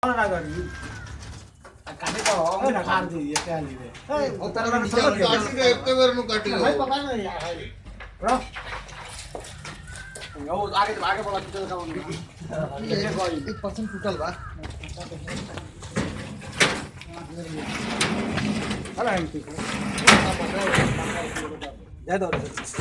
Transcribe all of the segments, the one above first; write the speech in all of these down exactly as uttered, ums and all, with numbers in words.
ना करी काटे तो हो ना काट दी ये क्या ली रे ए उतर में नीचे काटी के एक बार नु काटी भाई पकड़ ना यार भाई ब्रो वो आगे आगे बोला तो काम नहीं एक परसेंट टोटल बा अरे हम ठीक जा दो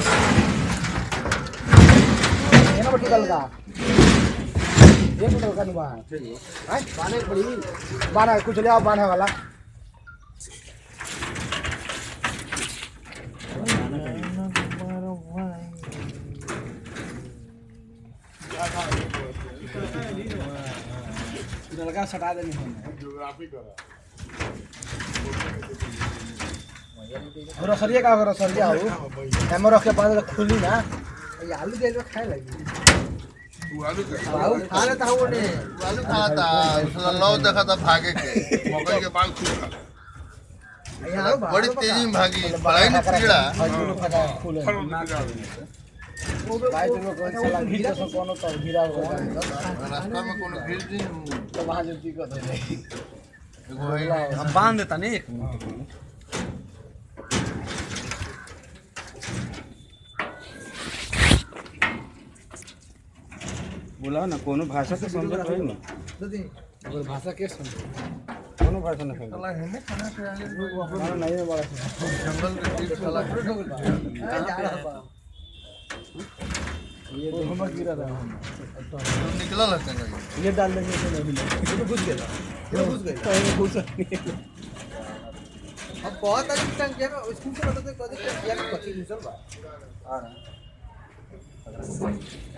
ये ना टोटल का ये टोटल का नहीं बा हां बाने पड़ी बाना कुछ ले आओ बाने वाला लड़का सटा देनी है ज्योग्राफी करा और सरिया का करो सरिया हो कैमरा के पास खुली ना ये आलू जेल में खाए लगी तू आलू आलू खा लेता हूं ने आलू खाता उसने लौ देखा था भागे के मकई के बाल खूब खा बड़ी तेजी में भागी पढ़ाई नहीं कीड़ा फूल भाई तुम लोग कौन सा घिरा सो कोनो तो घिरा होगा रास्ता में कोनो गिर दिन तो वहां जो दिक्कत हो जाएगी हम बांध देता नहीं एक मिनट बोला ना कोनो भाषा तो समझ रहा है ना और भाषा के समझ कोनो भाषा नहीं साला है ना खाना से आगे खाना नहीं है बड़ा जंगल के बीच साला जा रहा बा ये हमर गिरा था निकला लगता है ये डाल देंगे तो नहीं मिलेगा ये तो घुस गया ये घुस गया ये घुस नहीं अब बहुत अधिक संख्या में स्कूल से बताते कदे क्या पच्चीस निकल बा आ रहा